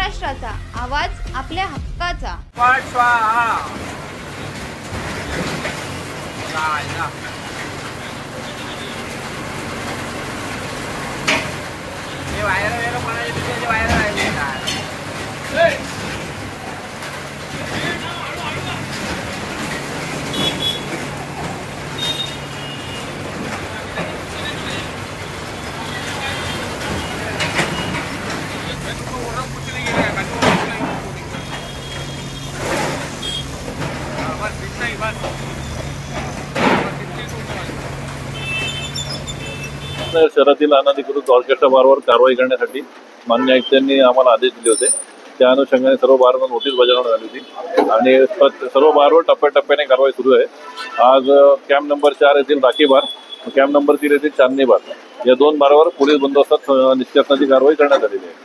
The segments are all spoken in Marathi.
महाराष्ट्राचा आवाज आपल्या हक्काचा। शहरातील अनधिकृत ऑर्केस्ट्रा बारवर कारवाई करण्यासाठी मान्य आयुक्तांनी आम्हाला आदेश दिले होते। त्या अनुषंगाने सर्व बारवर नोटीस बजावण्यात आली होती आणि सर्व बारवर टप्प्याटप्प्याने कारवाई सुरू आहे। आज कॅम्प नंबर 4 येथील राखी बार, कॅम्प नंबर 3 येथील चांदणी बार या 2 बारवर पोलीस बंदोबस्तात निष्कासनाची कारवाई करण्यात आलेली आहे।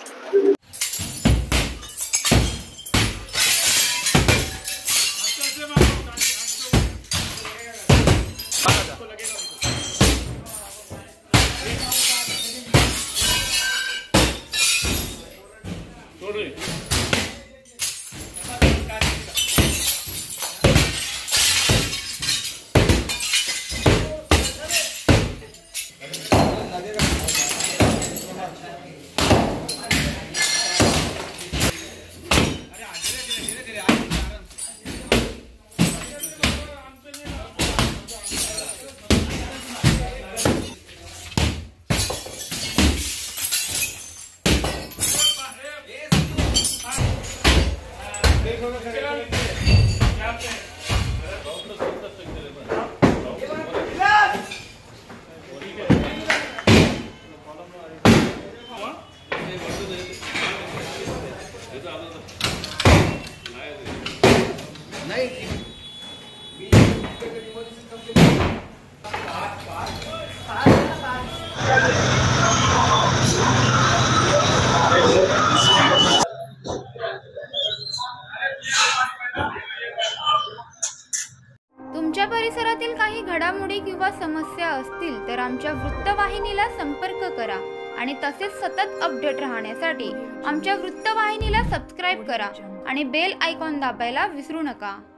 तुमच्या परिसरातील काही घडामोडी किंवा समस्या असतील तर आमच्या वृत्तवाहिनीला संपर्क करा आणि तसेच सतत अपडेट राहण्यासाठी आमच्या वृत्तवाहिनीला सबस्क्राइब करा आणि बेल आयकॉन दाबायला विसरू नका।